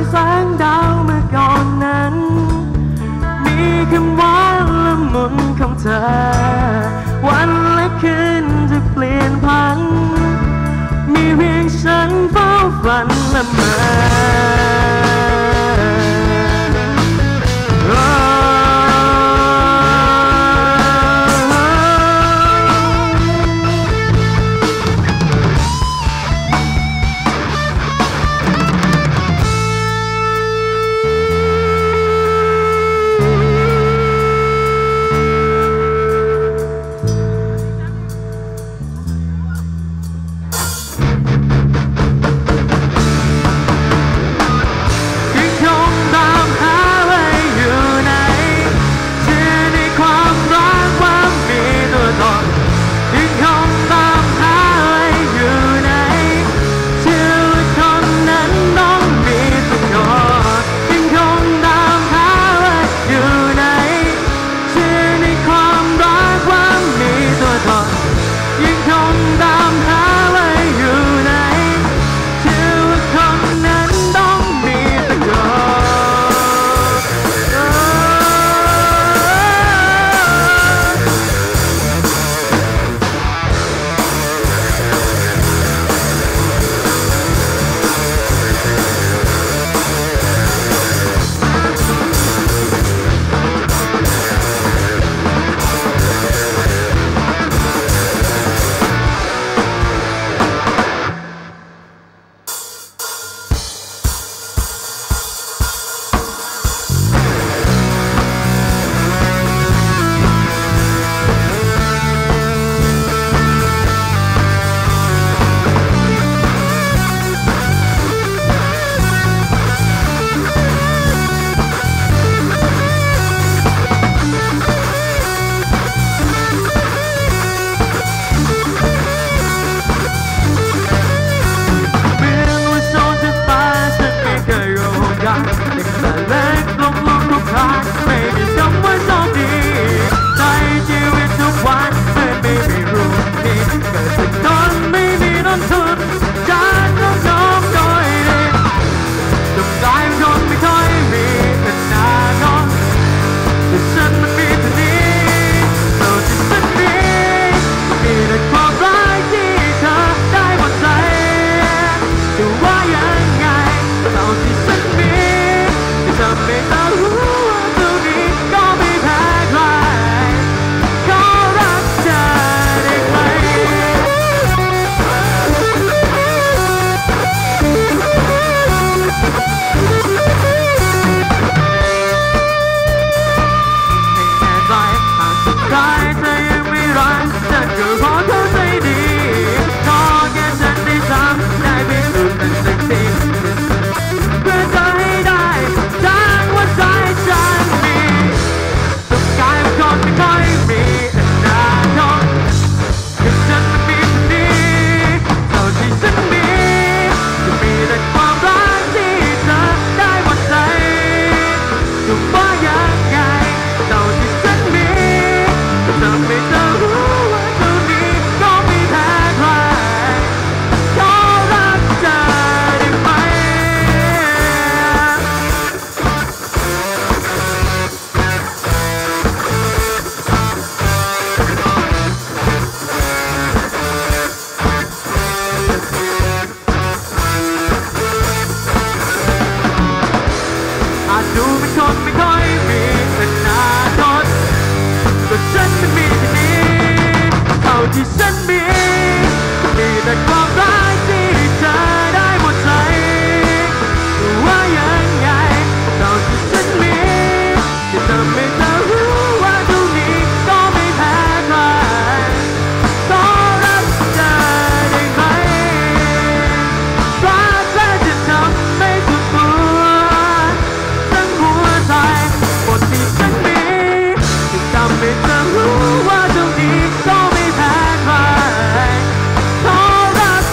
แสงดาวเมื่อก่อนนั้นมีคำหวานละมุนของเธอวันและคืนจะเปลี่ยนพันมีเพียงฉันเฝ้าฝันละเมอที่ฉันมีแต่ความรักที่เธอได้หมดใจว่ายังไงเท่าที่ฉันมีที่ทำให้เธอรู้ว่าตรงนี้ก็ไม่แพ้ใครขอรักเธอได้ไหมรักแค่จะทำให้สุดตัวทั้งหัวใจหมดที่ฉันมีที่ทำให้เธอรู้ว่าตรงนี้ก็ไม่แพ้ใครขอรัก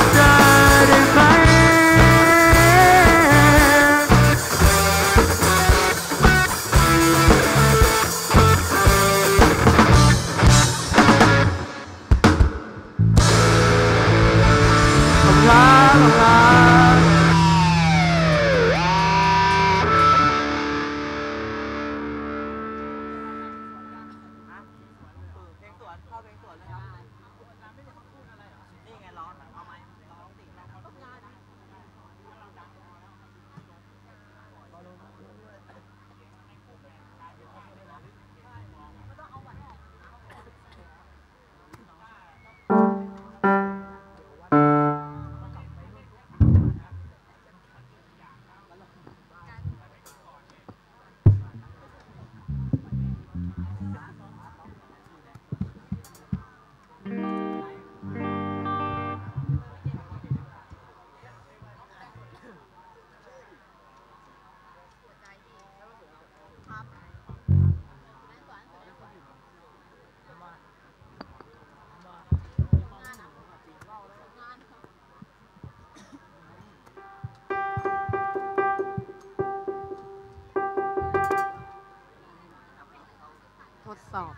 สอบ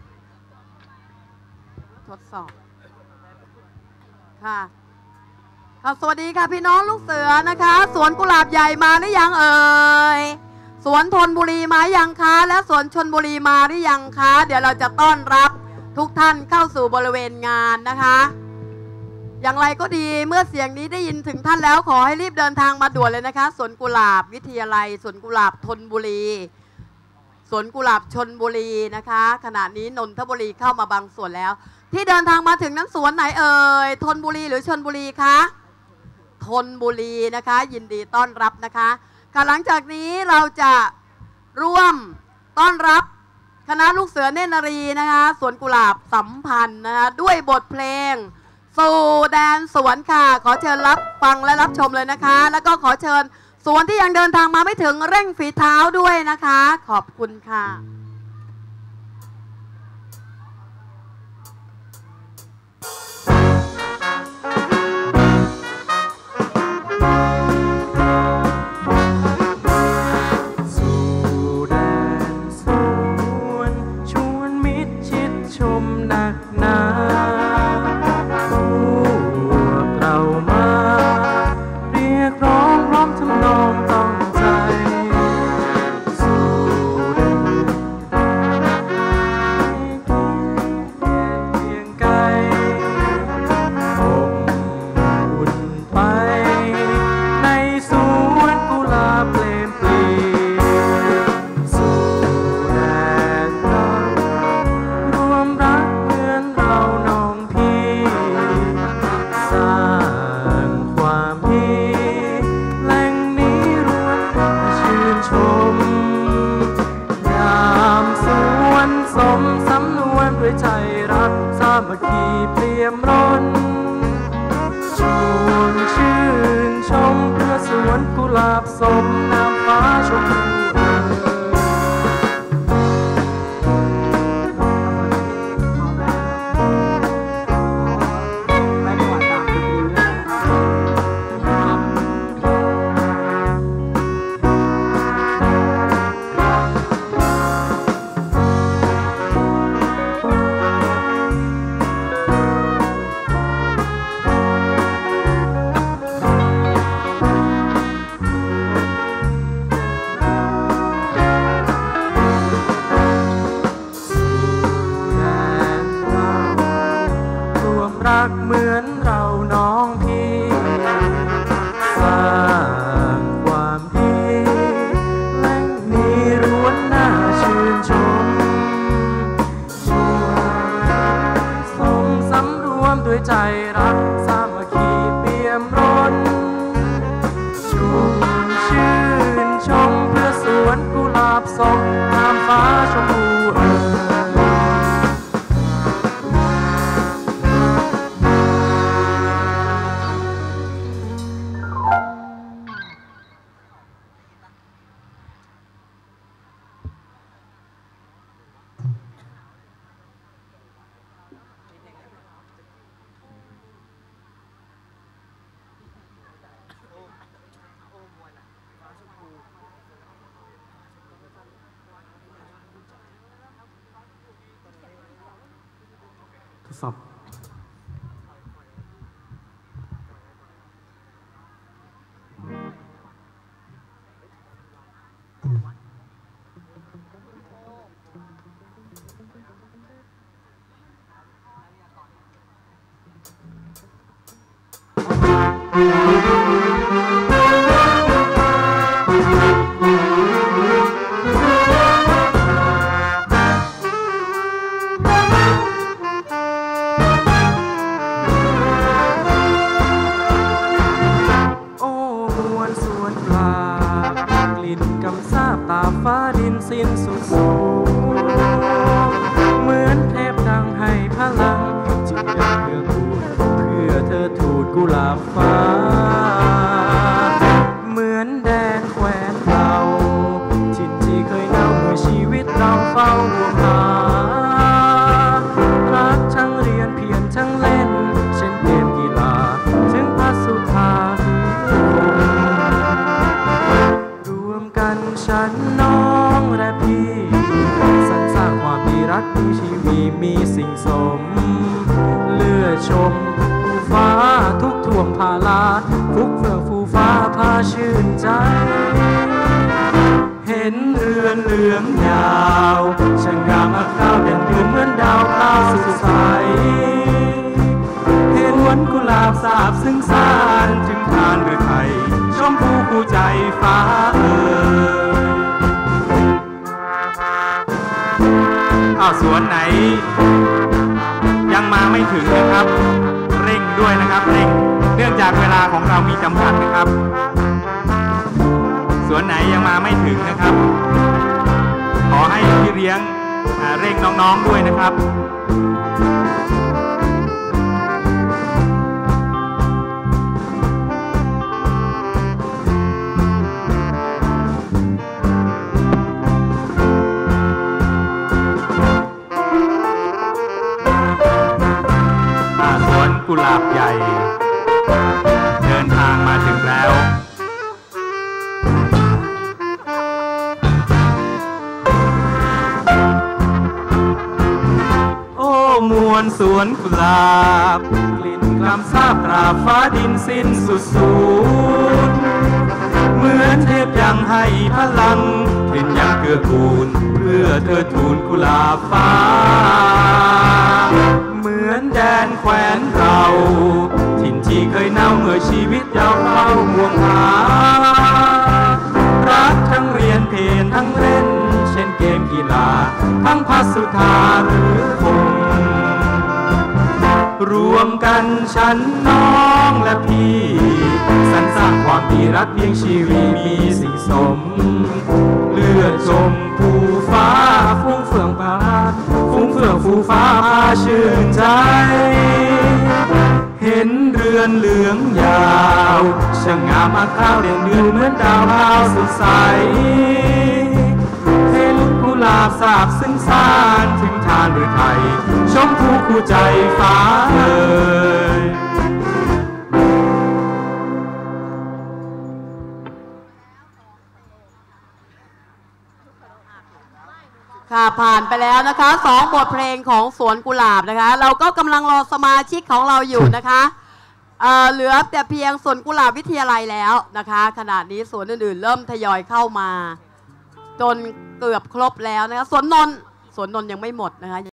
ค่ะสวัสดีค่ะพี่น้องลูกเสือนะคะสวนกุหลาบใหญ่มาหรือยังเอ่ยสวนธนบุรีมายังคะและสวนชลบุรีมาหรือยังคะเดี๋ยวเราจะต้อนรับทุกท่านเข้าสู่บริเวณงานนะคะอย่างไรก็ดีเมื่อเสียงนี้ได้ยินถึงท่านแล้วขอให้รีบเดินทางมาด่วนเลยนะคะสวนกุหลาบวิทยาลัยสวนกุหลาบธนบุรีสวนกุหลาบชลบุรีนะคะขณะนี้นนทบุรีเข้ามาบางส่วนแล้วที่เดินทางมาถึงนั้นสวนไหนเอ่ยธนบุรีหรือชลบุรีคะธนบุรีนะคะยินดีต้อนรับนะคะค่ะหลังจากนี้เราจะร่วมต้อนรับคณะลูกเสือเนตรนารีนะคะสวนกุหลาบสัมพันธ์นะคะด้วยบทเพลงสู่แดนสวนค่ะขอเชิญรับฟังและรับชมเลยนะคะแล้วก็ขอเชิญสวนที่ยังเดินทางมาไม่ถึงเร่งฝีเท้าด้วยนะคะขอบคุณค่ะสอบมีสิ่งสมเลื่อชมภูฟ้าทุกท่วงพาลาฟุกเฟื่องฟูฟ้าพาชื่นใจเห็นเรือนเหลืองยาวช่างงามอักขาวเด่นยืนเหมือนดาวพราวสุดใสเห็นสวนกุหลาบสาบซึ่งสานถึงทานหรือไทยชมพูคู่ใจฟ้าสวนไหนยังมาไม่ถึงนะครับเร่งด้วยนะครับเร่งเนื่องจากเวลาของเรามีจำกัดนะครับสวนไหนยังมาไม่ถึงนะครับขอให้พี่เลี้ยงเร่งน้องๆด้วยนะครับกุหลาบใหญ่เดินทางมาถึงแล้วโอ้มวลสวนกุหลาบกลิ่นคำสาบตราฟ้าดินสิ้นสุดสูญเหมือนเทพยังให้พลังเห็นยังเกื้อกูลเพื่อเธอทูลกุหลาบฟ้าเหมือนแดนแคว้นเราถิ่นที่เคยเน่าเมื่อชีวิตยาวเข้าห่วงหารักทั้งเรียนเพลงทั้งเล่นเช่นเกมกีฬาทั้งพัสุธาหรือคงรวมกันฉันน้องและพี่สรรสร้างความดีรักเพียงชีวิตมีสิ่งสมเลือดชมภูฟ้าฟุ้งเฟื่องฟ้าฟุ้งเฟื่องฟูฟ้าพาชื่นใจเห็นเรือนเหลืองยาวช่างงามอักขาวเด่นเดือนเหมือนดาวพราวสุดใสเห็นกุหลาบสาบซึ่งสานถึงทานหรือไทยชมพูคู่ใจฟ้าเลยค่ะผ่านไปแล้วนะคะ2 บทเพลงของสวนกุหลาบนะคะเราก็กำลังรอสมาชิกของเราอยู่นะคะเหลือแต่เพียงสวนกุหลาบวิทยาลัยแล้วนะคะขณะนี้สวนอื่นๆเริ่มทยอยเข้ามาจนเกือบครบแล้วนะคะสวนนนท์ยังไม่หมดนะคะ